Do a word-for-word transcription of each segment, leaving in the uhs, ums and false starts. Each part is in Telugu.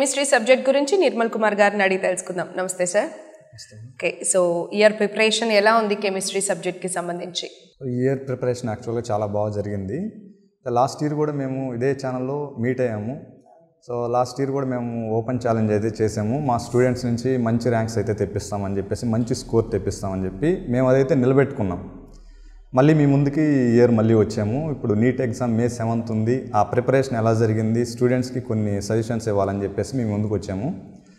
కెమిస్ట్రీ సబ్జెక్ట్ గురించి నిర్మల్ కుమార్ గారిని అడిగి తెలుసుకుందాం. నమస్తే sir. Okay, so year preparation ఎలా ఉంది కెమిస్ట్రీ సబ్జెక్ట్కి సంబంధించి? ఇయర్ ప్రిపరేషన్ యాక్చువల్గా చాలా బాగా జరిగింది. లాస్ట్ ఇయర్ కూడా మేము ఇదే ఛానల్లో మీట్ అయ్యాము. సో లాస్ట్ ఇయర్ కూడా మేము ఓపెన్ ఛాలెంజ్ అయితే చేసాము. మా స్టూడెంట్స్ నుంచి మంచి ర్యాంక్స్ అయితే తెప్పిస్తామని చెప్పేసి, మంచి స్కోర్ తెప్పిస్తామని చెప్పి మేము అదైతే నిలబెట్టుకున్నాం. మళ్ళీ మీ ముందుకి ఇయర్ మళ్ళీ వచ్చాము. ఇప్పుడు నీట్ ఎగ్జామ్ మే సెవెంత్ ఉంది. ఆ ప్రిపరేషన్ ఎలా జరిగింది, స్టూడెంట్స్కి కొన్ని సజెషన్స్ ఇవ్వాలని చెప్పేసి మేము ముందుకు వచ్చాము.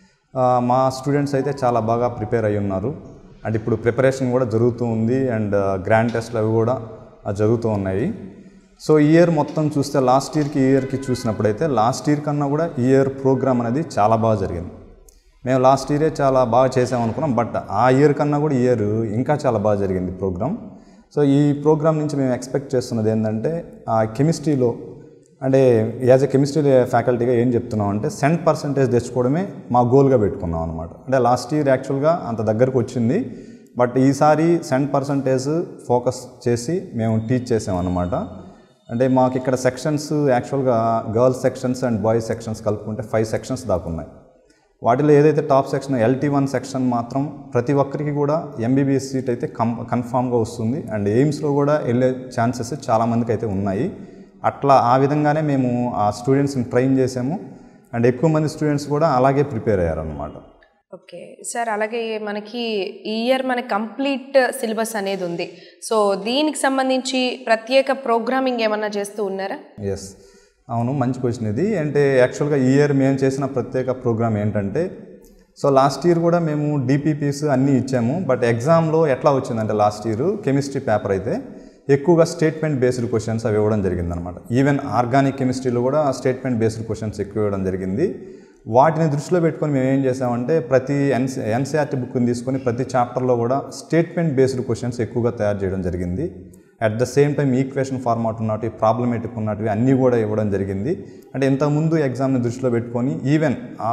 మా స్టూడెంట్స్ అయితే చాలా బాగా ప్రిపేర్ అయ్యి ఉన్నారు. అండ్ ఇప్పుడు ప్రిపరేషన్ కూడా జరుగుతూ ఉంది. అండ్ గ్రాండ్ టెస్ట్లు అవి కూడా జరుగుతూ ఉన్నాయి. సో ఈ ఇయర్ మొత్తం చూస్తే లాస్ట్ ఇయర్కి ఈ ఇయర్కి చూసినప్పుడైతే లాస్ట్ ఇయర్ కన్నా కూడా ఈ ఇయర్ ప్రోగ్రామ్ అనేది చాలా బాగా జరిగింది. మేము లాస్ట్ ఇయరే చాలా బాగా చేసామనుకున్నాం, బట్ ఆ ఇయర్ కన్నా కూడా ఈ ఇయర్ ఇంకా చాలా బాగా జరిగింది ప్రోగ్రామ్. సో ఈ ప్రోగ్రామ్ నుంచి మేము ఎక్స్పెక్ట్ చేస్తున్నది ఏంటంటే, ఆ కెమిస్ట్రీలో అంటే యాజ్ ఎ కెమిస్ట్రీ ఫ్యాకల్టీగా ఏం చెప్తున్నాం అంటే సెంట్ పర్సంటేజ్ తెచ్చుకోవడమే మా గోల్గా పెట్టుకున్నాం అనమాట. అంటే లాస్ట్ ఇయర్ యాక్చువల్గా అంత దగ్గరకు వచ్చింది, బట్ ఈసారి సెంట్ పర్సంటేజ్ ఫోకస్ చేసి మేము టీచ్ చేసామన్నమాట. అంటే మాకు ఇక్కడ సెక్షన్స్ యాక్చువల్గా girls sections and boys sections కలుపుకుంటే ఫైవ్ సెక్షన్స్ దాకా ఉన్నాయి. వాటిలో ఏదైతే top section LT one section మాత్రం ప్రతి ఒక్కరికి కూడా ఎంబీబీఎస్ సీట్ అయితే కం కన్ఫామ్గా వస్తుంది. అండ్ ఎయిమ్స్లో కూడా వెళ్ళే ఛాన్సెస్ చాలామందికి అయితే ఉన్నాయి. అట్లా ఆ విధంగానే మేము ఆ స్టూడెంట్స్ని ట్రైన్ చేసాము. అండ్ ఎక్కువ మంది స్టూడెంట్స్ కూడా అలాగే ప్రిపేర్ అయ్యారనమాట. ఓకే సార్, అలాగే మనకి ఈ ఇయర్ మన కంప్లీట్ సిలబస్ అనేది ఉంది. సో దీనికి సంబంధించి ప్రత్యేక ప్రోగ్రామింగ్ ఏమన్నా చేస్తూ ఉన్నారా? ఎస్, అవును, మంచి క్వశ్చన్ ఇది. అంటే యాక్చువల్గా ఈ ఇయర్ మేము చేసిన ప్రత్యేక ప్రోగ్రామ్ ఏంటంటే, సో లాస్ట్ ఇయర్ కూడా మేము డిపిపిస్ అన్నీ ఇచ్చాము. బట్ ఎగ్జామ్లో ఎట్లా వచ్చిందంటే లాస్ట్ ఇయర్ కెమిస్ట్రీ పేపర్ అయితే ఎక్కువగా స్టేట్మెంట్ బేస్డ్ క్వశ్చన్స్ అవి ఇవ్వడం జరిగిందనమాట. ఈవెన్ ఆర్గానిక్ కెమిస్ట్రీలో కూడా స్టేట్మెంట్ బేస్డ్ క్వశ్చన్స్ ఎక్కువ ఇవ్వడం జరిగింది. వాటిని దృష్టిలో పెట్టుకొని మేము ఏం చేసామంటే, ప్రతి ఎన్సీ ఎన్సీఆర్టీ బుక్ని తీసుకొని ప్రతి చాప్టర్లో కూడా స్టేట్మెంట్ బేస్డ్ క్వశ్చన్స్ ఎక్కువగా తయారు చేయడం జరిగింది. At the same time equation format ఉన్నవి, ప్రాబ్లమేటిక్ ఉన్నవి అన్నీ కూడా ఇవ్వడం జరిగింది. అంటే ఇంతకుముందు ఎగ్జామ్ని దృష్టిలో పెట్టుకొని ఈవెన్ ఆ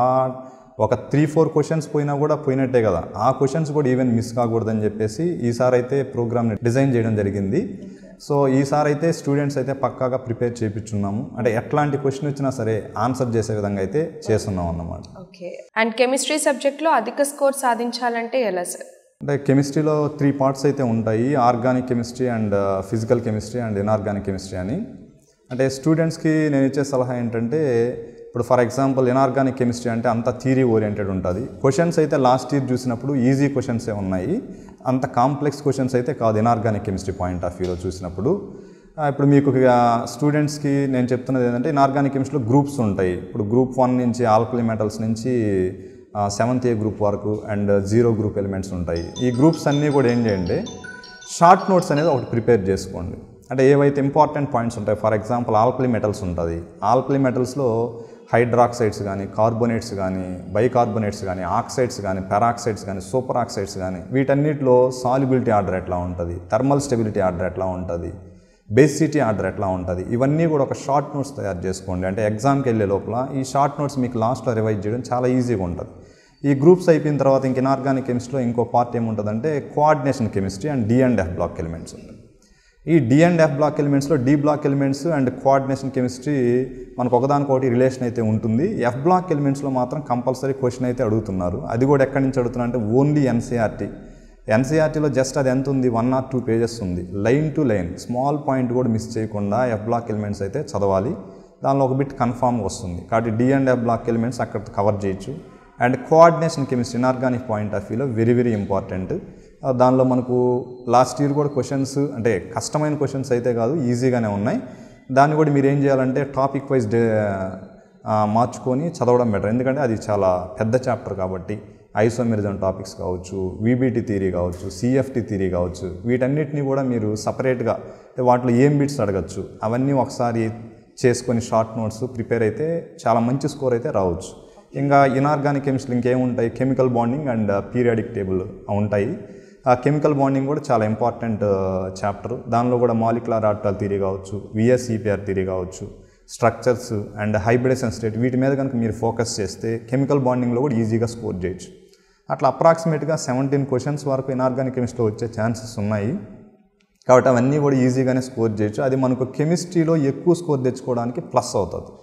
ఒక త్రీ ఫోర్ క్వశ్చన్స్ పోయినా కూడా పోయినట్టే కదా, ఆ క్వశ్చన్స్ కూడా ఈవెన్ మిస్ కాకూడదని చెప్పేసి ఈసారి అయితే ప్రోగ్రామ్ని డిజైన్ చేయడం జరిగింది. సో ఈసారి అయితే స్టూడెంట్స్ అయితే పక్కాగా ప్రిపేర్ చేయించున్నాము. అంటే ఎట్లాంటి క్వశ్చన్ వచ్చినా సరే ఆన్సర్ చేసే విధంగా అయితే చేస్తున్నాం అన్నమాట. ఓకే, అండ్ కెమిస్ట్రీ సబ్జెక్ట్లో అధిక స్కోర్ సాధించాలంటే ఎలా సార్? అంటే కెమిస్ట్రీలో త్రీ పార్ట్స్ అయితే ఉంటాయి: organic chemistry and physical chemistry and inorganic chemistry అని. అంటే స్టూడెంట్స్కి నేను ఇచ్చే సలహా ఏంటంటే, ఇప్పుడు ఫర్ ఎగ్జాంపుల్ ఇనార్గానిక్ కెమిస్ట్రీ అంటే అంత థియరీ ఓరియంటెడ్ ఉంటుంది. క్వశ్చన్స్ అయితే లాస్ట్ ఇయర్ చూసినప్పుడు ఈజీ క్వశ్చన్సే ఉన్నాయి, అంత కాంప్లెక్స్ క్వశ్చన్స్ అయితే కాదు ఇనార్గానిక్ కెమిస్ట్రీ పాయింట్ ఆఫ్ వ్యూలో చూసినప్పుడు. ఇప్పుడు మీకు స్టూడెంట్స్కి నేను చెప్తున్నది ఏంటంటే, ఇనార్గానిక్ కెమిస్ట్రీలో గ్రూప్స్ ఉంటాయి. ఇప్పుడు గ్రూప్ వన్ నుంచి ఆల్కలీ మెటల్స్ నుంచి సెవెంత్ ఏ గ్రూప్ వరకు అండ్ జీరో గ్రూప్ ఎలిమెంట్స్ ఉంటాయి. ఈ గ్రూప్స్ అన్నీ కూడా ఏం చేయండి, షార్ట్ నోట్స్ అనేది ఒకటి ప్రిపేర్ చేసుకోండి. అంటే ఏవైతే ఇంపార్టెంట్ పాయింట్స్ ఉంటాయి, ఫర్ ఎగ్జాంపుల్ ఆల్కలీ మెటల్స్ ఉంటుంది. ఆల్కలీ మెటల్స్లో హైడ్రాక్సైడ్స్ కానీ, కార్బోనేట్స్ కానీ, బైకార్బోనేట్స్ కానీ, ఆక్సైడ్స్ కానీ, పెరాక్సైడ్స్ కానీ, సూపర్ ఆక్సైడ్స్ కానీ, వీటన్నిటిలో సాల్యుబిలిటీ ఆర్డర్ ఎట్లా ఉంటుంది, థర్మల్ స్టెబిలిటీ ఆర్డర్ ఎట్లా ఉంటుంది, బేసిసిటీ ఆర్డర్ ఎట్లా ఉంటుంది, ఇవన్నీ కూడా ఒక షార్ట్ నోట్స్ తయారు చేసుకోండి. అంటే ఎగ్జామ్కి వెళ్ళే లోపల ఈ షార్ట్ నోట్స్ మీకు లాస్ట్లో రివైజ్ చేయడం చాలా ఈజీగా ఉంటుంది. ఈ గ్రూప్స్ అయిపోయిన తర్వాత ఇంక ఇనార్గానిక్ కెమిస్ట్రీలో ఇంకో పార్ట్ ఏముంటుందంటే coordination chemistry and D and F block elements ఉంటుంది. ఈ డి అండ్ ఎఫ్ బ్లాక్ ఎలిమెంట్స్లో D block elements and coordination chemistry మనకు ఒకదానికొకటి రిలేషన్ అయితే ఉంటుంది. ఎఫ్ బ్లాక్ ఎలిమెంట్స్లో మాత్రం కంపల్సరీ క్వశ్చన్ అయితే అడుగుతున్నారు. అది కూడా ఎక్కడి నుంచి అడుగుతున్నారు అంటే ఓన్లీ ఎన్సీఆర్టీ. ఎన్సీఆర్టీలో జస్ట్ అది ఎంత ఉంది, వన్ ఆర్ టూ పేజెస్ ఉంది. Line to line small point కూడా మిస్ చేయకుండా ఎఫ్ బ్లాక్ ఎలిమెంట్స్ అయితే చదవాలి. దానిలో ఒక బిట్ కన్ఫామ్గా వస్తుంది. కాబట్టి D and F block elements అక్కడ కవర్ చేయొచ్చు. And coordination chemistry inorganic point of వ్యూలో వెరీ వెరీ ఇంపార్టెంట్. దానిలో మనకు లాస్ట్ ఇయర్ కూడా క్వశ్చన్స్ అంటే కష్టమైన క్వశ్చన్స్ అయితే కాదు, ఈజీగానే ఉన్నాయి. దాన్ని కూడా మీరు ఏం చేయాలంటే టాపిక్ వైజ్ డే మార్చుకొని చదవడం బెటర్. ఎందుకంటే అది చాలా పెద్ద చాప్టర్ కాబట్టి ఐసోమెరిజం టాపిక్స్ కావచ్చు, వీబీటీ థియరీ కావచ్చు, సిఎఫ్టీ థియరీ కావచ్చు, వీటన్నిటిని కూడా మీరు సపరేట్గా వాటిలో ఏం బిట్స్ అడగచ్చు అవన్నీ ఒకసారి చేసుకొని షార్ట్ నోట్స్ ప్రిపేర్ అయితే చాలా మంచి స్కోర్ అయితే రావచ్చు. ఇంకా ఇనార్గానిక్ కెమిస్ట్రీ ఇంకేముంటాయి, chemical bonding and periodic table ఉంటాయి. ఆ కెమికల్ బాండింగ్ కూడా చాలా ఇంపార్టెంట్ చాప్టర్. దానిలో కూడా మాలిక్యులర్ ఆర్బిటాల్ థియరీ కావచ్చు, విఎస్ఈపిఆర్ థియరీ కావచ్చు, స్ట్రక్చర్స్ అండ్ హైబ్రిడేషన్ స్టేట్, వీటి మీద కనుక మీరు ఫోకస్ చేస్తే కెమికల్ బాండింగ్లో కూడా ఈజీగా స్కోర్ చేయొచ్చు. అట్లా అప్రాక్సిమేట్గా సెవెంటీన్ క్వశ్చన్స్ వరకు ఇనార్గానిక్ కెమిస్ట్రీలో వచ్చే ఛాన్సెస్ ఉన్నాయి. కాబట్టి అవన్నీ కూడా ఈజీగానే స్కోర్ చేయొచ్చు. అది మనకు కెమిస్ట్రీలో ఎక్కువ స్కోర్ తెచ్చుకోవడానికి ప్లస్ అవుతుంది.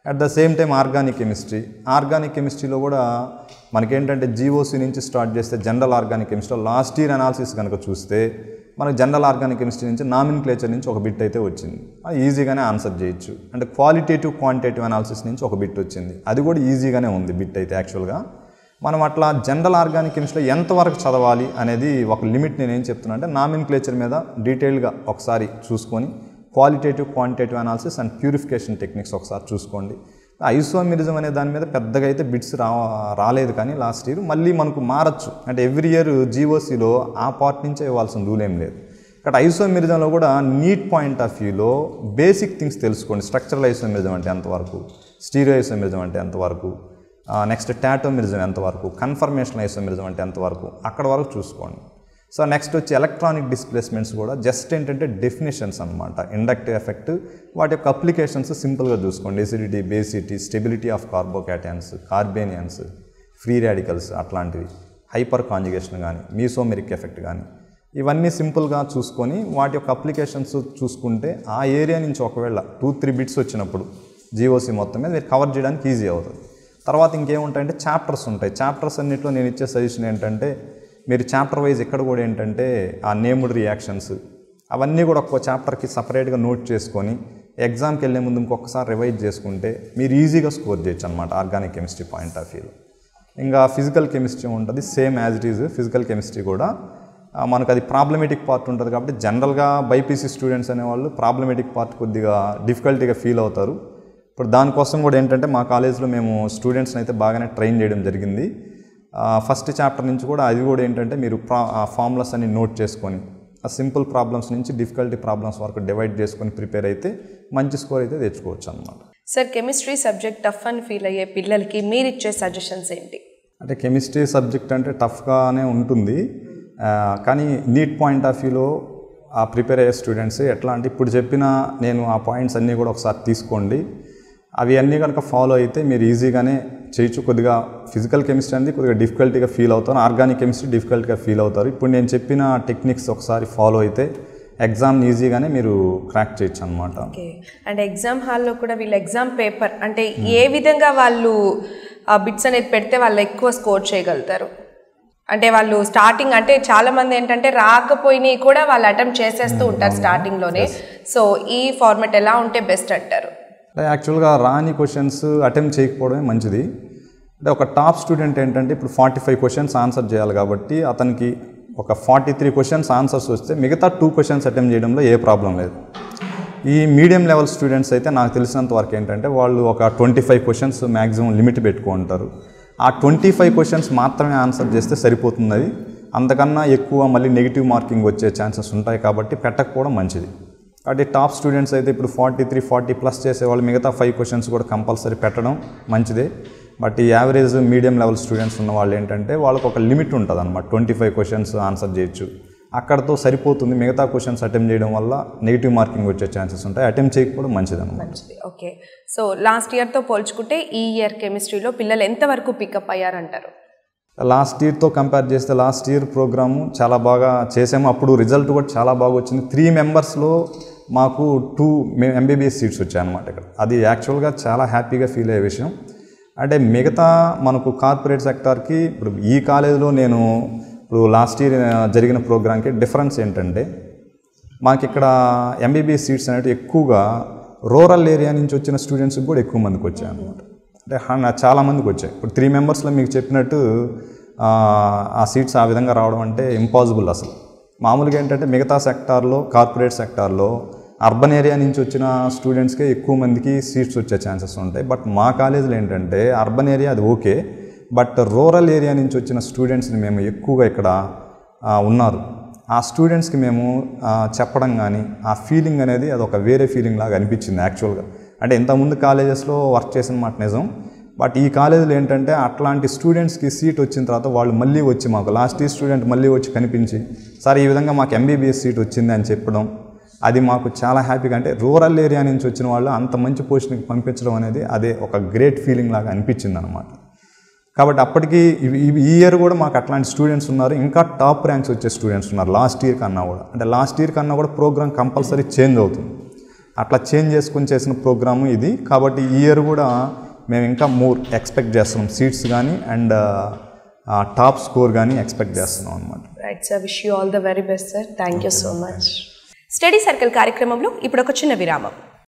At the same time organic chemistry organic కెమిస్ట్రీలో కూడా మనకేంటంటే జీఓసీ నుంచి స్టార్ట్ చేస్తే general organic chemistry last year analysis కనుక చూస్తే మనకు జనరల్ ఆర్గానిక్ కెమిస్ట్రీ నుంచి నామిన్క్లేచర్ నుంచి ఒక బిట్ అయితే వచ్చింది. అది ఈజీగానే ఆన్సర్ చేయొచ్చు. అంటే క్వాలిటేటివ్ క్వాంటిటేటివ్ అనాలిసిస్ నుంచి ఒక బిట్ వచ్చింది, అది కూడా ఈజీగానే ఉంది బిట్ అయితే. యాక్చువల్గా మనం అట్లా జనరల్ ఆర్గానిక్ కెమిస్ట్రీలో ఎంతవరకు చదవాలి అనేది ఒక లిమిట్ నేను ఏం చెప్తున్నా అంటే నామిన్క్లేచర్ మీద డీటెయిల్గా ఒకసారి చూసుకొని qualitative quantitative analysis and purification techniques ఒకసారి చూసుకోండి. ఐసోమెరిజం అనే దాని మీద పెద్దగా అయితే బిట్స్ రా రాలేదు కానీ లాస్ట్ ఇయర్ మళ్ళీ మనకు మారచ్చు. అంటే ఎవ్రీ ఇయర్ జీఓసీలో ఆ పార్ట్ నుంచే ఇవ్వాల్సిన రూల్ ఏం లేదు. ఇక్కడ ఐసోమెరిజంలో కూడా నీట్ పాయింట్ ఆఫ్ వ్యూలో బేసిక్ థింగ్స్ తెలుసుకోండి. స్ట్రక్చరల్ ఐసోమెరిజం అంటే ఎంతవరకు, స్టీరియో ఐసోమెరిజం అంటే ఎంతవరకు, నెక్స్ట్ టాటోమెరిజం ఎంతవరకు, కన్ఫర్మేషన్ ఐసోమెరిజం అంటే ఎంతవరకు, అక్కడ వరకు చూసుకోండి. సో నెక్స్ట్ వచ్చి ఎలక్ట్రానిక్ డిస్ప్లేస్మెంట్స్ కూడా జస్ట్ ఏంటంటే డెఫినేషన్స్ అనమాట. ఇండక్టివ్ ఎఫెక్ట్, వాటి యొక్క అప్లికేషన్స్ సింపుల్గా చూసుకోండి. Acidity, basicity, stability of carbocations, carbanions, free radicals అట్లాంటివి, హైపర్ కాంజుగేషన్ కానీ, మీసోమెరిక్ ఎఫెక్ట్ కానీ, ఇవన్నీ సింపుల్గా చూసుకొని వాటి యొక్క అప్లికేషన్స్ చూసుకుంటే ఆ ఏరియా నుంచి ఒకవేళ టూ త్రీ బిట్స్ వచ్చినప్పుడు జీఓసీ మొత్తం మీద మీరు కవర్ చేయడానికి ఈజీ అవుతుంది. తర్వాత ఇంకేముంటాయంటే చాప్టర్స్ ఉంటాయి. చాప్టర్స్ అన్నింటిలో నేను ఇచ్చే సజెషన్ ఏంటంటే మీరు చాప్టర్ వైజ్ ఎక్కడ కూడా ఏంటంటే ఆ నేమ్డ్ రియాక్షన్స్ అవన్నీ కూడా ఒక్కో చాప్టర్కి సపరేట్గా నోట్ చేసుకొని ఎగ్జామ్కి వెళ్ళే ముందు ఇంకొకసారి రివైజ్ చేసుకుంటే మీరు ఈజీగా స్కోర్ చేయొచ్చు అనమాట ఆర్గానిక్ కెమిస్ట్రీ పాయింట్ ఆఫ్ వ్యూలో. ఇంకా ఫిజికల్ కెమిస్ట్రీ ఉంటుంది same as it is. Physical chemistry కూడా మనకు అది ప్రాబ్లమేటిక్ పార్ట్ ఉంటుంది కాబట్టి జనరల్గా బైపీసీ స్టూడెంట్స్ అనేవాళ్ళు ప్రాబ్లమేటిక్ పార్ట్ కొద్దిగా డిఫికల్టీగా ఫీల్ అవుతారు. ఇప్పుడు దానికోసం కూడా ఏంటంటే మా కాలేజ్లో మేము స్టూడెంట్స్ని అయితే బాగానే ట్రైన్ చేయడం జరిగింది. ఫస్ట్ చాప్టర్ నుంచి కూడా అది కూడా ఏంటంటే మీరు ప్రా ఫార్ములాస్ అన్ని నోట్ చేసుకొని ఆ సింపుల్ ప్రాబ్లమ్స్ నుంచి డిఫికల్టీ ప్రాబ్లమ్స్ వరకు డివైడ్ చేసుకొని ప్రిపేర్ అయితే మంచి స్కోర్ అయితే తెచ్చుకోవచ్చు అనమాట. సార్, కెమిస్ట్రీ సబ్జెక్ట్ టఫ్ అని ఫీల్ అయ్యే పిల్లలకి మీరు ఇచ్చే సజెషన్స్ ఏంటి? అంటే కెమిస్ట్రీ సబ్జెక్ట్ అంటే టఫ్గానే ఉంటుంది, కానీ నీట్ పాయింట్ ఆఫ్ వ్యూలో ఆ ప్రిపేర్ అయ్యే స్టూడెంట్స్ ఎట్లా అంటే ఇప్పుడు చెప్పిన నేను ఆ పాయింట్స్ అన్నీ కూడా ఒకసారి తీసుకోండి. అవి అన్నీ కనుక ఫాలో అయితే మీరు ఈజీగానే చేయొచ్చు. కొద్దిగా ఫిజికల్ కెమిస్ట్రీ అనేది కొద్దిగా డిఫికల్టీగా ఫీల్ అవుతారు, ఆర్గానిక్ కెమిస్ట్రీ డిఫికల్ట్గా ఫీల్ అవుతారు. ఇప్పుడు నేను చెప్పిన టెక్నిక్స్ ఒకసారి ఫాలో అయితే ఎగ్జామ్ ఈజీగానే మీరు క్రాక్ చేయొచ్చు అనమాట. ఓకే. అండ్ ఎగ్జామ్ హాల్లో కూడా వీళ్ళు ఎగ్జామ్ పేపర్ అంటే ఏ విధంగా వాళ్ళు ఆ బిట్స్ అనేది పెడితే వాళ్ళు ఎక్కువ స్కోర్ చేయగలుగుతారు? అంటే వాళ్ళు స్టార్టింగ్ అంటే చాలామంది ఏంటంటే రాకపోయినాయి కూడా వాళ్ళు అటెంప్ట్ చేసేస్తూ ఉంటారు స్టార్టింగ్లోనే. సో ఈ ఫార్మాట్ ఎలా ఉంటే బెస్ట్ అంటారు? యాక్చువల్గా రాని క్వశ్చన్స్ అటెంప్ట్ చేయకపోవడమే మంచిది. అంటే ఒక టాప్ స్టూడెంట్ ఏంటంటే ఇప్పుడు ఫార్టీ ఫైవ్ క్వశ్చన్స్ ఆన్సర్ చేయాలి కాబట్టి అతనికి ఒక ఫార్టీ త్రీ క్వశ్చన్స్ ఆన్సర్స్ వస్తే మిగతా టూ క్వశ్చన్స్ అటెంప్ట్ చేయడంలో ఏ ప్రాబ్లం లేదు. ఈ మీడియం లెవెల్ స్టూడెంట్స్ అయితే నాకు తెలిసినంత వరకు ఏంటంటే వాళ్ళు ఒక twenty five questions maximum limit పెట్టుకుంటారు. ఆ ట్వంటీ ఫైవ్ క్వశ్చన్స్ మాత్రమే ఆన్సర్ చేస్తే సరిపోతుంది. అంతకన్నా ఎక్కువ మళ్ళీ నెగిటివ్ మార్కింగ్ వచ్చే ఛాన్సెస్ ఉంటాయి కాబట్టి పెట్టకపోవడం మంచిది. కాబట్టి టాప్ స్టూడెంట్స్ అయితే ఇప్పుడు ఫార్టీ త్రీ ఫార్టీ ప్లస్ చేసేవాళ్ళు మిగతా ఫైవ్ క్వశ్చన్స్ కూడా కంపల్సరీ పెట్టడం మంచిదే. బట్ ఈ యావరేజ్ మీడియం లెవెల్ స్టూడెంట్స్ ఉన్న వాళ్ళు ఏంటంటే వాళ్ళకు ఒక లిమిట్ ఉంటుంది అనమాట. ట్వంటీ ఫైవ్ క్వశ్చన్స్ ఆన్సర్ చేయొచ్చు, అక్కడతో సరిపోతుంది. మిగతా క్వశ్చన్స్ అటెంప్ట్ చేయడం వల్ల నెగిటివ్ మార్కింగ్ వచ్చే ఛాన్సెస్ ఉంటాయి. అటెంప్ట్ చేయకపోవడం మంచిది అనమాట. ఓకే. సో లాస్ట్ ఇయర్తో పోల్చుకుంటే ఈ ఇయర్ కెమిస్ట్రీలో పిల్లలు ఎంతవరకు పికప్ అయ్యారంటారు? లాస్ట్ ఇయర్తో కంపేర్ చేస్తే లాస్ట్ ఇయర్ ప్రోగ్రాము చాలా బాగా చేసాము. అప్పుడు రిజల్ట్ కూడా చాలా బాగా వచ్చింది. త్రీ మెంబర్స్లో మాకు టూ ఎంబీబీఎస్ సీట్స్ వచ్చాయన్నమాట ఇక్కడ. అది యాక్చువల్గా చాలా హ్యాపీగా ఫీల్ అయ్యే విషయం. అంటే మిగతా మనకు కార్పొరేట్ సెక్టార్కి ఇప్పుడు ఈ కాలేజీలో నేను ఇప్పుడు లాస్ట్ ఇయర్ జరిగిన ప్రోగ్రామ్కి డిఫరెన్స్ ఏంటంటే మాకు ఇక్కడ ఎంబీబీఎస్ సీట్స్ అనేవి ఎక్కువగా రూరల్ ఏరియా నుంచి వచ్చిన స్టూడెంట్స్కి కూడా ఎక్కువ మందికి వచ్చాయి అన్నమాట. అంటే చాలామందికి వచ్చాయి. ఇప్పుడు త్రీ మెంబర్స్లో మీకు చెప్పినట్టు ఆ సీట్స్ ఆ విధంగా రావడం అంటే ఇంపాసిబుల్ అసలు. మామూలుగా ఏంటంటే మిగతా సెక్టార్లో కార్పొరేట్ సెక్టార్లో అర్బన్ ఏరియా నుంచి వచ్చిన స్టూడెంట్స్కే ఎక్కువ మందికి సీట్స్ వచ్చే ఛాన్సెస్ ఉంటాయి. బట్ మా కాలేజీలో ఏంటంటే అర్బన్ ఏరియా అది ఓకే, బట్ రూరల్ ఏరియా నుంచి వచ్చిన స్టూడెంట్స్ని మేము ఎక్కువగా ఇక్కడ ఉన్నారు. ఆ స్టూడెంట్స్కి మేము చెప్పడం కానీ ఆ ఫీలింగ్ అనేది అది ఒక వేరే ఫీలింగ్ లాగా అనిపించింది యాక్చువల్గా. అంటే ఇంతకుముందు కాలేజెస్లో వర్క్ చేసిన మాట నిజం, బట్ ఈ కాలేజీలో ఏంటంటే అట్లాంటి స్టూడెంట్స్కి సీట్ వచ్చిన తర్వాత వాళ్ళు మళ్ళీ వచ్చి మాకు లాస్ట్ ఇయర్ స్టూడెంట్ మళ్ళీ వచ్చి కనిపించి సార్ ఈ విధంగా మాకు ఎంబీబీఎస్ సీట్ వచ్చింది అని చెప్పడం, అది మాకు చాలా హ్యాపీగా. అంటే రూరల్ ఏరియా నుంచి వచ్చిన వాళ్ళు అంత మంచి పొజిషన్కి పంపించడం అనేది అదే ఒక గ్రేట్ ఫీలింగ్ లాగా అనిపించింది అనమాట. కాబట్టి అప్పటికి ఈ ఇయర్ కూడా మాకు అట్లాంటి స్టూడెంట్స్ ఉన్నారు. ఇంకా టాప్ ర్యాంక్స్ వచ్చే స్టూడెంట్స్ ఉన్నారు లాస్ట్ ఇయర్ కన్నా కూడా. అంటే లాస్ట్ ఇయర్ కన్నా కూడా ప్రోగ్రామ్ కంపల్సరీ చేంజ్ అవుతుంది. అట్లా చేంజ్ చేసుకుని చేసిన ప్రోగ్రాము ఇది. కాబట్టి ఈ ఇయర్ కూడా మేము ఇంకా మోర్ ఎక్స్పెక్ట్ చేస్తున్నాం, సీట్స్ కానీ అండ్ టాప్ స్కోర్ కానీ ఎక్స్పెక్ట్ చేస్తున్నాం అనమాట. Right sir, wish you all the very best sir. Thank you so much. Study circle కార్యక్రమంలో ఇప్పుడు ఒక చిన్న విరామం.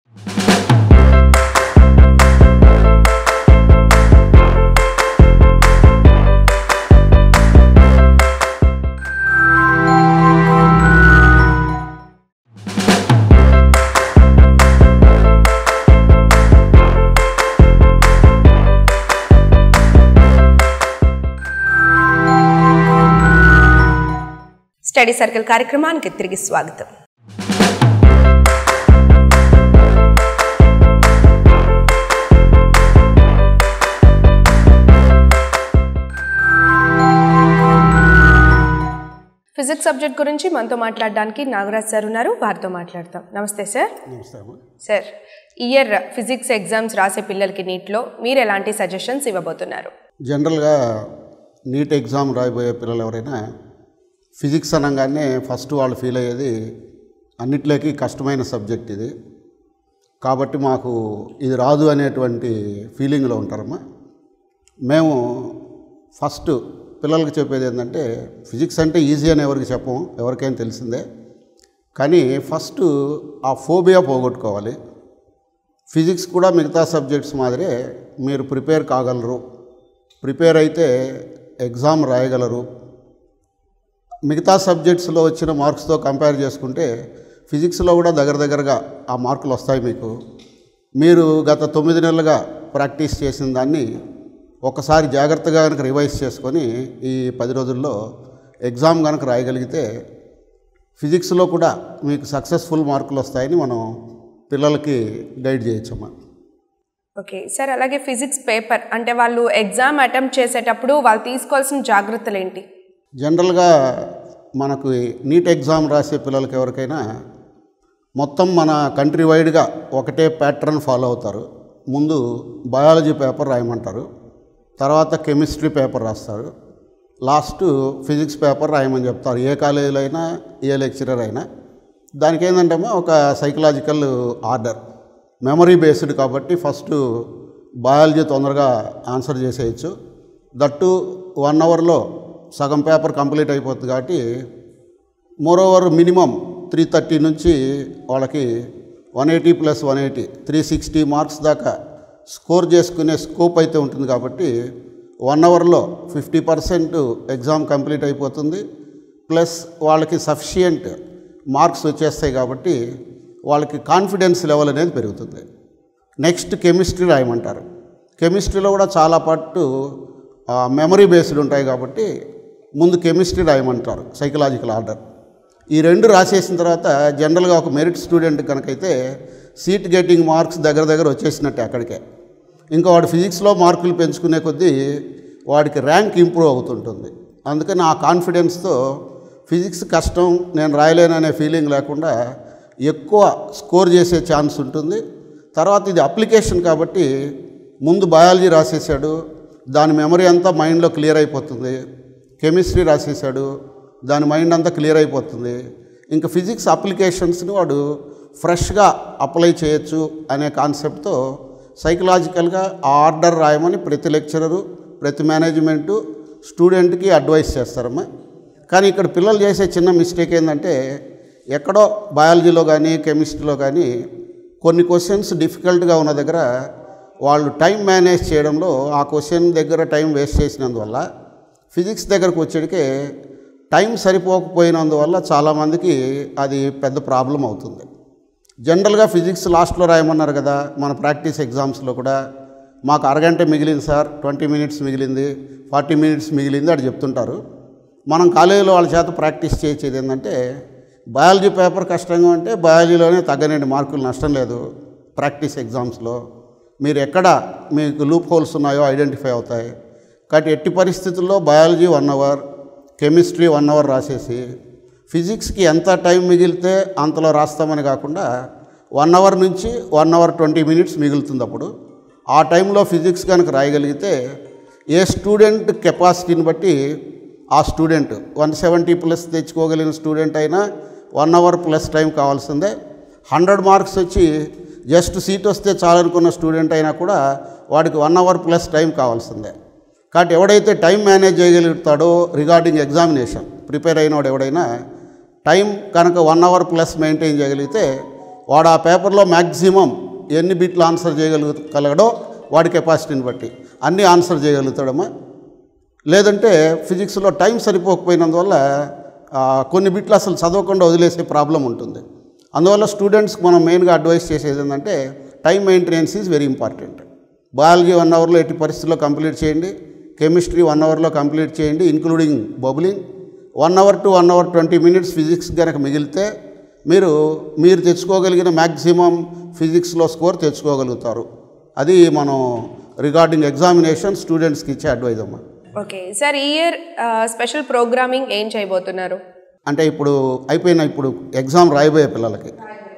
స్టడీ సర్కిల్ కార్యక్రమానికి తిరిగి స్వాగతం. ఫిజిక్స్ సబ్జెక్ట్ గురించి మనతో మాట్లాడడానికి నాగరాజ్ సార్ ఉన్నారు, వారితో మాట్లాడతాం. నమస్తే sir. Sir, year physics exams రాసే పిల్లలకి నీట్లో మీరు ఎలాంటి సజెషన్స్ ఇవ్వబోతున్నారు? జనరల్గా నీట్ ఎగ్జామ్ రాయబోయే పిల్లలు ఎవరైనా ఫిజిక్స్ అనగానే ఫస్ట్ వాళ్ళు ఫీల్ అయ్యేది అన్నిట్లోకి కష్టమైన సబ్జెక్ట్ ఇది, కాబట్టి మాకు ఇది రాదు అనేటువంటి ఫీలింగ్లో ఉంటారమ్మా. మేము ఫస్ట్ పిల్లలకి చెప్పేది ఏంటంటే, ఫిజిక్స్ అంటే ఈజీ అని ఎవరికి చెప్పము, ఎవరికైనా తెలిసిందే. కానీ ఫస్ట్ ఆ ఫోబియా పోగొట్టుకోవాలి. ఫిజిక్స్ కూడా మిగతా సబ్జెక్ట్స్ మాదిరే మీరు ప్రిపేర్ కాగలరు, ప్రిపేర్ అయితే ఎగ్జామ్ రాయగలరు. మిగతా సబ్జెక్ట్స్లో వచ్చిన మార్క్స్తో కంపేర్ చేసుకుంటే ఫిజిక్స్లో కూడా దగ్గర దగ్గరగా ఆ మార్కులు వస్తాయి మీకు. మీరు గత తొమ్మిది నెలలుగా ప్రాక్టీస్ చేసిన దాన్ని ఒకసారి జాగ్రత్తగా కనుక రివైజ్ చేసుకొని ఈ పది రోజుల్లో ఎగ్జామ్ కనుక రాయగలిగితే ఫిజిక్స్లో కూడా మీకు సక్సెస్ఫుల్ మార్కులు వస్తాయని మనం పిల్లలకి గైడ్ చేయొచ్చమ్మా. ఓకే సార్, అలాగే ఫిజిక్స్ పేపర్ అంటే వాళ్ళు ఎగ్జామ్ అటెంప్ట్ చేసేటప్పుడు వాళ్ళు తీసుకోవాల్సిన జాగ్రత్తలు ఏంటి? జనరల్గా మనకు నీట్ ఎగ్జామ్ రాసే పిల్లలకి ఎవరికైనా మొత్తం మన కంట్రీ వైడ్గా ఒకటే ప్యాటర్న్ ఫాలో అవుతారు. ముందు బయాలజీ పేపర్ రాయమంటారు, తర్వాత కెమిస్ట్రీ పేపర్ రాస్తారు, లాస్ట్ ఫిజిక్స్ పేపర్ రాయమని చెప్తారు. ఏ కాలేజీలో అయినా ఏ లెక్చరర్ అయినా దానికి ఏంటంటే ఒక సైకలాజికల్ ఆర్డర్, మెమరీ బేస్డ్ కాబట్టి ఫస్ట్ బయాలజీ తొందరగా ఆన్సర్ చేసేయచ్చు. దట్టు వన్ అవర్లో సగం పేపర్ కంప్లీట్ అయిపోతుంది కాబట్టి moreover minimum three thirty నుంచి వాళ్ళకి one eighty plus one eighty three sixty marks దాకా స్కోర్ చేసుకునే స్కోప్ అయితే ఉంటుంది. కాబట్టి వన్ అవర్లో ఫిఫ్టీ పర్సెంట్ ఎగ్జామ్ కంప్లీట్ అయిపోతుంది, ప్లస్ వాళ్ళకి సఫిషియంట్ మార్క్స్ వచ్చేస్తాయి. కాబట్టి వాళ్ళకి కాన్ఫిడెన్స్ లెవెల్ అనేది పెరుగుతుంది. నెక్స్ట్ కెమిస్ట్రీ రాయమంటారు. కెమిస్ట్రీలో కూడా చాలా పాటు మెమరీ బేస్డ్ ఉంటాయి కాబట్టి ముందు కెమిస్ట్రీ రాయమంటారు, సైకలాజికల్ ఆర్డర్. ఈ రెండు రాసేసిన తర్వాత జనరల్గా ఒక మెరిట్ స్టూడెంట్ కనుకైతే సీట్ గెట్టింగ్ మార్క్స్ దగ్గర దగ్గర వచ్చేసినట్టే అక్కడికే. ఇంకా వాడు ఫిజిక్స్లో మార్కులు పెంచుకునే కొద్దీ వాడికి ర్యాంక్ ఇంప్రూవ్ అవుతుంటుంది. అందుకని ఆ కాన్ఫిడెన్స్తో ఫిజిక్స్ కష్టం నేను రాయలేననే ఫీలింగ్ లేకుండా ఎక్కువ స్కోర్ చేసే ఛాన్స్ ఉంటుంది. తర్వాత ఇది అప్లికేషన్ కాబట్టి ముందు బయాలజీ రాసేసాడు, దాని మెమరీ అంతా మైండ్లో క్లియర్ అయిపోతుంది. కెమిస్ట్రీ రాసేసాడు, దాని మైండ్ అంతా క్లియర్ అయిపోతుంది. ఇంకా ఫిజిక్స్ అప్లికేషన్స్ని వాడు ఫ్రెష్గా అప్లై చేయొచ్చు అనే కాన్సెప్ట్తో సైకలాజికల్గా ఆ ఆర్డర్ రాయమని ప్రతి లెక్చరరు ప్రతి మేనేజ్మెంటు స్టూడెంట్కి అడ్వైస్ చేస్తారమ్మా. కానీ ఇక్కడ పిల్లలు చేసే చిన్న మిస్టేక్ ఏంటంటే, ఎక్కడో బయాలజీలో కానీ కెమిస్ట్రీలో కానీ కొన్ని క్వశ్చన్స్ డిఫికల్ట్గా ఉన్న దగ్గర వాళ్ళు టైం మేనేజ్ చేయడంలో ఆ క్వశ్చన్ దగ్గర టైం వేస్ట్ చేసినందువల్ల ఫిజిక్స్ దగ్గరకు వచ్చేటికే టైం సరిపోకపోయినందువల్ల చాలామందికి అది పెద్ద ప్రాబ్లం అవుతుంది. జనరల్గా ఫిజిక్స్ లాస్ట్లో రాయమన్నారు కదా మన ప్రాక్టీస్ ఎగ్జామ్స్లో కూడా, మాకు అరగంట మిగిలింది సార్, ట్వంటీ మినిట్స్ మిగిలింది, ఫార్టీ మినిట్స్ మిగిలింది అని చెప్తుంటారు. మనం కాలేజీలో వాళ్ళ చేత ప్రాక్టీస్ చేసేది ఏంటంటే, బయాలజీ పేపర్ కష్టంగా ఉంటే బయాలజీలోనే తగ్గనండి మార్కులు, నష్టం లేదు. ప్రాక్టీస్ ఎగ్జామ్స్లో మీరు ఎక్కడ మీకు లూప్ హోల్స్ ఉన్నాయో ఐడెంటిఫై అవుతాయి. కాబట్టి ఎట్టి పరిస్థితుల్లో biology one hour, chemistry one hour రాసేసి ఫిజిక్స్కి ఎంత టైం మిగిలితే అంతలో రాస్తామని కాకుండా వన్ అవర్ నుంచి వన్ అవర్ ట్వంటీ మినిట్స్ మిగులుతుంది. అప్పుడు ఆ టైంలో ఫిజిక్స్ కనుక రాయగలిగితే ఏ స్టూడెంట్ కెపాసిటీని బట్టి ఆ స్టూడెంట్ వన్ సెవెంటీ ప్లస్ తెచ్చుకోగలిగిన స్టూడెంట్ అయినా వన్ అవర్ ప్లస్ టైం కావాల్సిందే. హండ్రెడ్ మార్క్స్ వచ్చి జస్ట్ సీట్ వస్తే చాలనుకున్న స్టూడెంట్ అయినా కూడా వాడికి వన్ అవర్ ప్లస్ టైం కావాల్సిందే. కాబట్టి ఎవడైతే టైం మేనేజ్ చేయగలుగుతాడో రిగార్డింగ్ ఎగ్జామినేషన్ ప్రిపేర్ అయినవాడు ఎవడైనా టైం కనుక వన్ అవర్ ప్లస్ మెయింటైన్ చేయగలిగితే వాడు ఆ పేపర్లో మ్యాక్సిమం ఎన్ని బిట్లు ఆన్సర్ చేయగలుగుగలగడో వాడి కెపాసిటీని బట్టి అన్నీ ఆన్సర్ చేయగలుగుతాడమ్మా. లేదంటే ఫిజిక్స్లో టైం సరిపోకపోయినందువల్ల కొన్ని బిట్లు అసలు చదవకుండా వదిలేసే ప్రాబ్లం ఉంటుంది. అందువల్ల స్టూడెంట్స్కి మనం మెయిన్గా అడ్వైస్ చేసేది ఏంటంటే time maintenance is very important. Biology one అవర్లో ఎట్టి పరిస్థితుల్లో కంప్లీట్ చేయండి, కెమిస్ట్రీ వన్ అవర్లో కంప్లీట్ చేయండి including bubbling. One hour to one hour twenty minutes physics కనుక మిగిలితే మీరు మీరు తెచ్చుకోగలిగిన మ్యాక్సిమం ఫిజిక్స్లో స్కోర్ తెచ్చుకోగలుగుతారు. అది మనం రిగార్డింగ్ ఎగ్జామినేషన్ స్టూడెంట్స్కి ఇచ్చే అడ్వైజ్ అమ్మా. ఓకే సార్, ఈ ఇయర్ స్పెషల్ ప్రోగ్రామింగ్ ఏం చేయబోతున్నారు? అంటే ఇప్పుడు అయిపోయిన ఇప్పుడు ఎగ్జామ్ రాయబోయే పిల్లలకి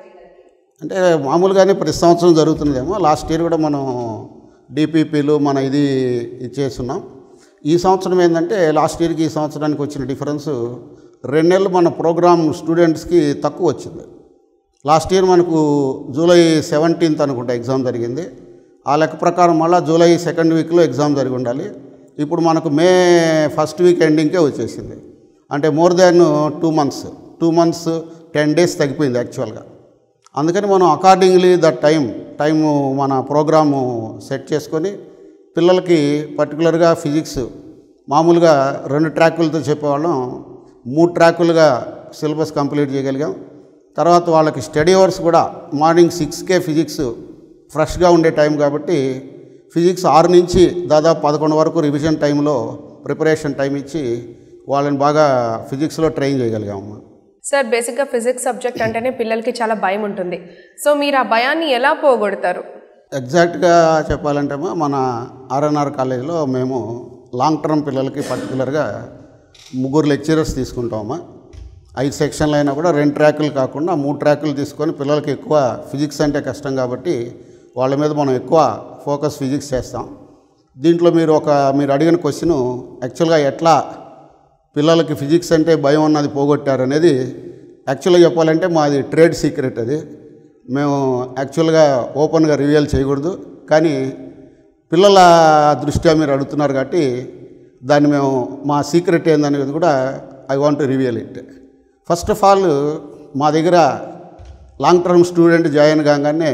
అంటే మామూలుగానే ప్రతి సంవత్సరం జరుగుతుందేమో. లాస్ట్ ఇయర్ కూడా మనం డిపిపిలు మన ఇది ఇచ్చేస్తున్నాం. ఈ సంవత్సరం ఏంటంటే లాస్ట్ ఇయర్కి ఈ సంవత్సరానికి వచ్చిన డిఫరెన్స్ రెండు నెలలు మన ప్రోగ్రామ్ స్టూడెంట్స్కి తక్కువ వచ్చింది. లాస్ట్ ఇయర్ మనకు జూలై సెవెంటీన్త్ అనుకుంటా ఎగ్జామ్ జరిగింది. ఆ లెక్క ప్రకారం మళ్ళీ జూలై సెకండ్ వీక్లో ఎగ్జామ్ జరిగి ఉండాలి. ఇప్పుడు మనకు మే ఫస్ట్ వీక్ ఎండింగ్కే వచ్చేసింది. అంటే more than two months two months ten days తగ్గిపోయింది యాక్చువల్గా. అందుకని మనం అకార్డింగ్లీ ద టైం టైము మన ప్రోగ్రాము సెట్ చేసుకొని పిల్లలకి పర్టికులర్గా ఫిజిక్స్ మామూలుగా రెండు ట్రాకులతో చెప్పేవాళ్ళం మూడు ట్రాకులుగా సిలబస్ కంప్లీట్ చేయగలిగాం. తర్వాత వాళ్ళకి స్టడీ అవర్స్ కూడా మార్నింగ్ సిక్స్కే ఫిజిక్స్ ఫ్రెష్గా ఉండే టైం కాబట్టి ఫిజిక్స్ ఆరు నుంచి దాదాపు పదకొండు వరకు రివిజన్ టైంలో ప్రిపరేషన్ టైం ఇచ్చి వాళ్ళని బాగా ఫిజిక్స్లో ట్రైన్ చేయగలిగాము. సార్, బేసిక్గా ఫిజిక్స్ సబ్జెక్ట్ అంటేనే పిల్లలకి చాలా భయం ఉంటుంది. సో మీరు ఆ భయాన్ని ఎలా పోగొడతారు? ఎగ్జాక్ట్గా చెప్పాలంటే మన ఆర్ఎన్ఆర్ కాలేజీలో మేము లాంగ్ టర్మ్ పిల్లలకి పర్టికులర్గా ముగ్గురు లెక్చరర్స్ తీసుకుంటామమ్మా. ఐదు సెక్షన్లు అయినా కూడా రెండు ట్రాకులు కాకుండా మూడు ట్రాకులు తీసుకొని పిల్లలకి ఎక్కువ ఫిజిక్స్ అంటే కష్టం కాబట్టి వాళ్ళ మీద మనం ఎక్కువ ఫోకస్ ఫిజిక్స్ చేస్తాం. దీంట్లో మీరు ఒక మీరు అడిగిన క్వశ్చన్ యాక్చువల్గా ఎట్లా పిల్లలకి ఫిజిక్స్ అంటే భయం అన్నది పోగొట్టారు అనేది యాక్చువల్గా చెప్పాలంటే మాది ట్రేడ్ సీక్రెట్. అది మేము యాక్చువల్గా ఓపెన్గా రివీల్ చేయకూడదు, కానీ పిల్లల దృష్ట్యా మీరు అడుగుతున్నారు కాబట్టి దాన్ని మేము మా సీక్రెట్ ఏందనేది కూడా I want to reveal it. First of all మా దగ్గర లాంగ్ టర్మ్ స్టూడెంట్ జాయిన్ కాగానే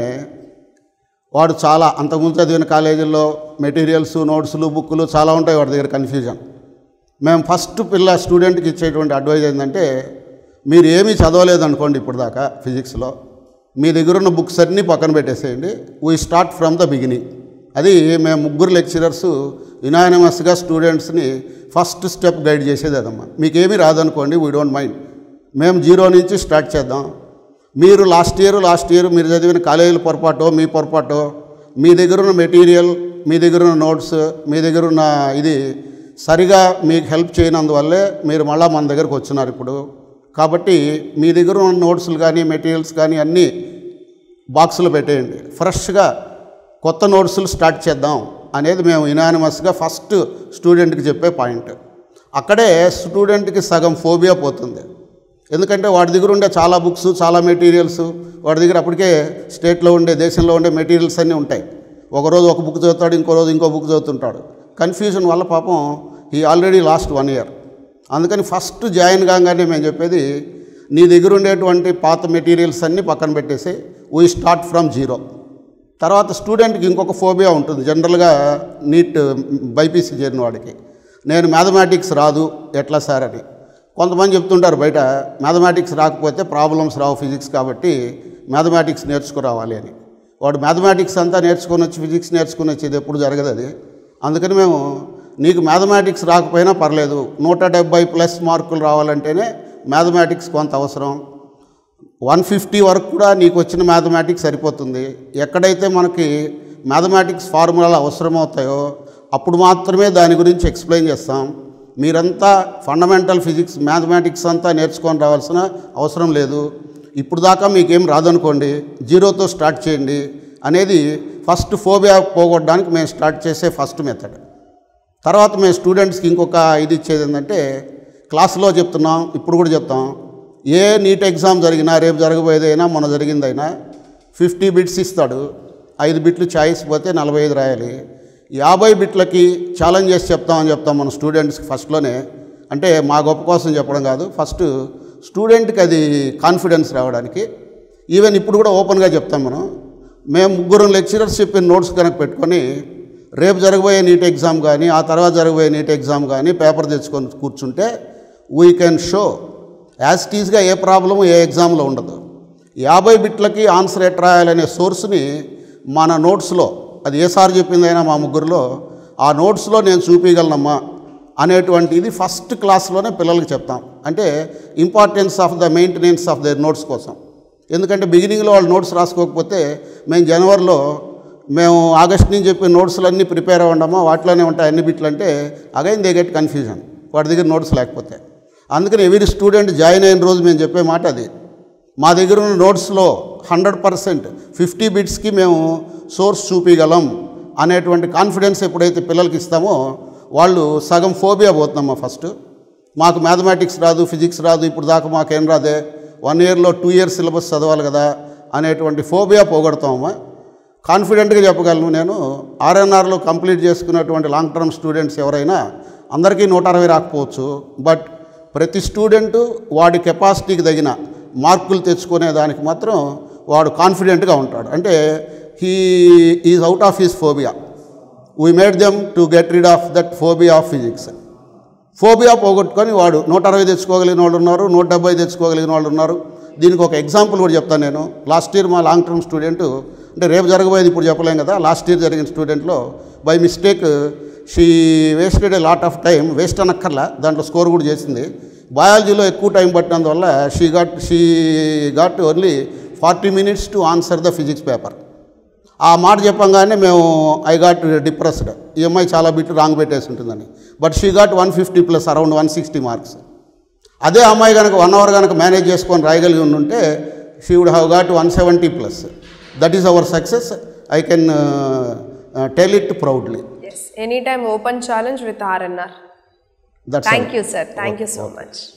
వాడు చాలా అంతకుముందు చదివిన కాలేజీల్లో మెటీరియల్స్ నోట్స్లు బుక్కులు చాలా ఉంటాయి వాడి దగ్గర కన్ఫ్యూజన్. మేము ఫస్ట్ పిల్ల స్టూడెంట్కి ఇచ్చేటువంటి అడ్వైజ్ ఏంటంటే మీరు ఏమీ చదవలేదనుకోండి ఇప్పుడు దాకా ఫిజిక్స్లో, మీ దగ్గర ఉన్న బుక్స్ అన్నీ పక్కన పెట్టేసేయండి, we start from the beginning. అది మేము ముగ్గురు లెక్చరర్స్ యునానిమస్గా స్టూడెంట్స్ని ఫస్ట్ స్టెప్ గైడ్ చేసేది అదమ్మా. మీకేమీ రాదనుకోండి వీ డోంట్ మైండ్, మేము జీరో నుంచి స్టార్ట్ చేద్దాం. మీరు లాస్ట్ ఇయర్ లాస్ట్ ఇయర్ మీరు చదివిన కాలేజీల పొరపాటో మీ పొరపాటో మీ దగ్గర ఉన్న మెటీరియల్ మీ దగ్గర ఉన్న నోట్స్ మీ దగ్గర ఉన్న ఇది సరిగా మీకు హెల్ప్ చేయనందువల్లే మీరు మళ్ళీ మన దగ్గరకు వచ్చినారు ఇప్పుడు. కాబట్టి మీ దగ్గర ఉన్న నోట్స్లు కానీ మెటీరియల్స్ కానీ అన్నీ బాక్సులో పెట్టేయండి, ఫ్రెష్గా కొత్త నోట్స్లు స్టార్ట్ చేద్దాం అనేది మేము యునానిమస్గా ఫస్ట్ స్టూడెంట్కి చెప్పే పాయింట్. అక్కడే స్టూడెంట్కి సగం ఫోబియా పోతుంది. ఎందుకంటే వాడి దగ్గర ఉండే చాలా బుక్స్ చాలా మెటీరియల్స్ వాడి దగ్గర అప్పటికే స్టేట్లో ఉండే దేశంలో ఉండే మెటీరియల్స్ అన్నీ ఉంటాయి. ఒకరోజు ఒక బుక్ చదువుతాడు, ఇంకో రోజు ఇంకో బుక్ చదువుతుంటాడు. కన్ఫ్యూజన్ వల్ల పాపం ఈ ఆల్రెడీ లాస్ట్ వన్ ఇయర్. అందుకని ఫస్ట్ జాయిన్ కాగానే మేము చెప్పేది నీ దగ్గర ఉండేటువంటి పాత మెటీరియల్స్ అన్నీ పక్కన పెట్టేసి వీ స్టార్ట్ ఫ్రమ్ జీరో. తర్వాత స్టూడెంట్కి ఇంకొక ఫోబియా ఉంటుంది జనరల్గా నీట్ బైపీసీ చేరిన వాడికి, నేను మ్యాథమెటిక్స్ రాదు ఎట్లా సార్ అని. కొంతమంది చెప్తుంటారు బయట మ్యాథమెటిక్స్ రాకపోతే ప్రాబ్లమ్స్ రావు ఫిజిక్స్ కాబట్టి మ్యాథమెటిక్స్ నేర్చుకురావాలి అని. వాడు మ్యాథమెటిక్స్ అంతా నేర్చుకొని వచ్చి ఫిజిక్స్ నేర్చుకుని వచ్చేది ఎప్పుడు జరగదు అది. అందుకని మేము నీకు మ్యాథమెటిక్స్ రాకపోయినా పర్లేదు, నూట డెబ్బై ప్లస్ మార్కులు రావాలంటేనే మ్యాథమెటిక్స్ కొంత అవసరం. వన్ ఫిఫ్టీ వరకు కూడా నీకు వచ్చిన మ్యాథమెటిక్స్ సరిపోతుంది. ఎక్కడైతే మనకి మ్యాథమెటిక్స్ ఫార్ములాలు అవసరమవుతాయో అప్పుడు మాత్రమే దాని గురించి ఎక్స్ప్లెయిన్ చేస్తాం. మీరంతా ఫండమెంటల్ ఫిజిక్స్ మ్యాథమెటిక్స్ అంతా నేర్చుకొని రావాల్సిన అవసరం లేదు. ఇప్పుడు దాకా మీకేం రాదనుకోండి, జీరోతో స్టార్ట్ చేయండి అనేది ఫస్ట్ ఫోబియా పోగొట్టడానికి మేము స్టార్ట్ చేసే ఫస్ట్ మెథడ్. తర్వాత మేము స్టూడెంట్స్కి ఇంకొక ఇది ఇచ్చేది ఏంటంటే క్లాసులో చెప్తున్నాం, ఇప్పుడు కూడా చెప్తాం, ఏ నీట్ ఎగ్జామ్ జరిగినా, రేపు జరగబోయేదైనా మొన్న జరిగిందైనా ఫిఫ్టీ బిట్స్ ఇస్తాడు. ఐదు బిట్లు చాయిస్ పోతే నలభై ఐదు రాయాలి. యాభై బిట్లకి ఛాలెంజ్ చేసి చెప్తామని చెప్తాం మన స్టూడెంట్స్కి ఫస్ట్లోనే. అంటే మా గొప్ప కోసం చెప్పడం కాదు, ఫస్ట్ స్టూడెంట్కి అది కాన్ఫిడెన్స్ రావడానికి. ఈవెన్ ఇప్పుడు కూడా ఓపెన్గా చెప్తాం మనం. మేము ముగ్గురు లెక్చరర్స్ చెప్పిన నోట్స్ కనుక పెట్టుకొని రేపు జరగబోయే నీట్ ఎగ్జామ్ కానీ, ఆ తర్వాత జరగబోయే నీట్ ఎగ్జామ్ కానీ పేపర్ తెచ్చుకొని కూర్చుంటే వీ కెన్ షో యాజ్ టీజ్గా ఏ ప్రాబ్లము ఏ ఎగ్జామ్లో ఉండదు. యాభై బిట్లకి ఆన్సర్ ఎట్ రాయాలనే సోర్స్ని మన నోట్స్లో, అది ఏ సార్ చెప్పిందైనా మా ముగ్గురులో ఆ నోట్స్లో నేను చూపించగలనమ్మా అనేటువంటి ఇది ఫస్ట్ క్లాస్లోనే పిల్లలకి చెప్తాం. అంటే importance of the maintenance of the notes కోసం. ఎందుకంటే బిగినింగ్లో వాళ్ళు నోట్స్ రాసుకోకపోతే మేము జనవరిలో మేము ఆగస్ట్ నుంచి చెప్పిన నోట్స్లన్నీ ప్రిపేర్ అవ్వడమా, వాటిలోనే ఉంటాయి అన్ని బిట్లు అంటే అగైన్ దే గెట్ కన్ఫ్యూజన్ వాటి దగ్గర నోట్స్ లేకపోతే. అందుకని ఎవరి స్టూడెంట్ జాయిన్ అయిన రోజు మేము చెప్పే మాట అది, మా దగ్గర ఉన్న నోట్స్లో హండ్రెడ్ పర్సెంట్ ఫిఫ్టీ బిట్స్కి మేము సోర్స్ చూపించగలం అనేటువంటి కాన్ఫిడెన్స్ ఎప్పుడైతే పిల్లలకి ఇస్తామో వాళ్ళు సగం ఫోబియా పోతున్నామా. ఫస్ట్ మాకు మ్యాథమెటిక్స్ రాదు, ఫిజిక్స్ రాదు, ఇప్పుడు దాకా మాకేం రాదే, వన్ ఇయర్లో టూ ఇయర్స్ సిలబస్ చదవాలి కదా అనేటువంటి ఫోబియా పోగొడతామమ్మా. కాన్ఫిడెంట్గా చెప్పగలను నేను, ఆర్ఎన్ఆర్లో కంప్లీట్ చేసుకున్నటువంటి లాంగ్ టర్మ్ స్టూడెంట్స్ ఎవరైనా అందరికీ నూట అరవై రాకపోవచ్చు, బట్ ప్రతి స్టూడెంటు వాడి కెపాసిటీకి తగిన మార్కులు తెచ్చుకునే దానికి మాత్రం వాడు కాన్ఫిడెంట్గా ఉంటాడు. అంటే he is out of his phobia. We made them to get rid of that phobia of physics. Phobia పోగొట్టుకొని వాడు నూట అరవై తెచ్చుకోగలిగిన వాళ్ళు ఉన్నారు, నూట డెబ్బై తెచ్చుకోగలిగిన వాళ్ళు ఉన్నారు. దీనికి ఒక ఎగ్జాంపుల్ కూడా చెప్తాను నేను. లాస్ట్ ఇయర్ మా లాంగ్ టర్మ్ స్టూడెంట్, అంటే రేపు జరగబోయేది ఇప్పుడు చెప్పలేం కదా, లాస్ట్ ఇయర్ జరిగిన స్టూడెంట్లో by mistake she wasted a lot of time, waste అనక్కర్లా, దాంట్లో స్కోర్ కూడా చేసింది. బయాలజీలో ఎక్కువ టైం పట్టినందువల్ల she got she got only forty minutes to answer the physics paper. ఆ మాట చెప్పంగానే మేము ఐ గాట్ డిప్రెస్డ్, ఈ అమ్మాయి చాలా బిట్లు రాంగ్ పెట్టేసి ఉంటుందని. But she got one fifty plus around one sixty marks. అదే అమ్మాయి కనుక వన్ అవర్ కనుక మేనేజ్ చేసుకొని రాయగలిగి ఉంటే she would have got one seventy plus. That is our success. I can tell it proudly. Yes, anytime open challenge with R N R. That's Thank all. you, sir. Thank you so much.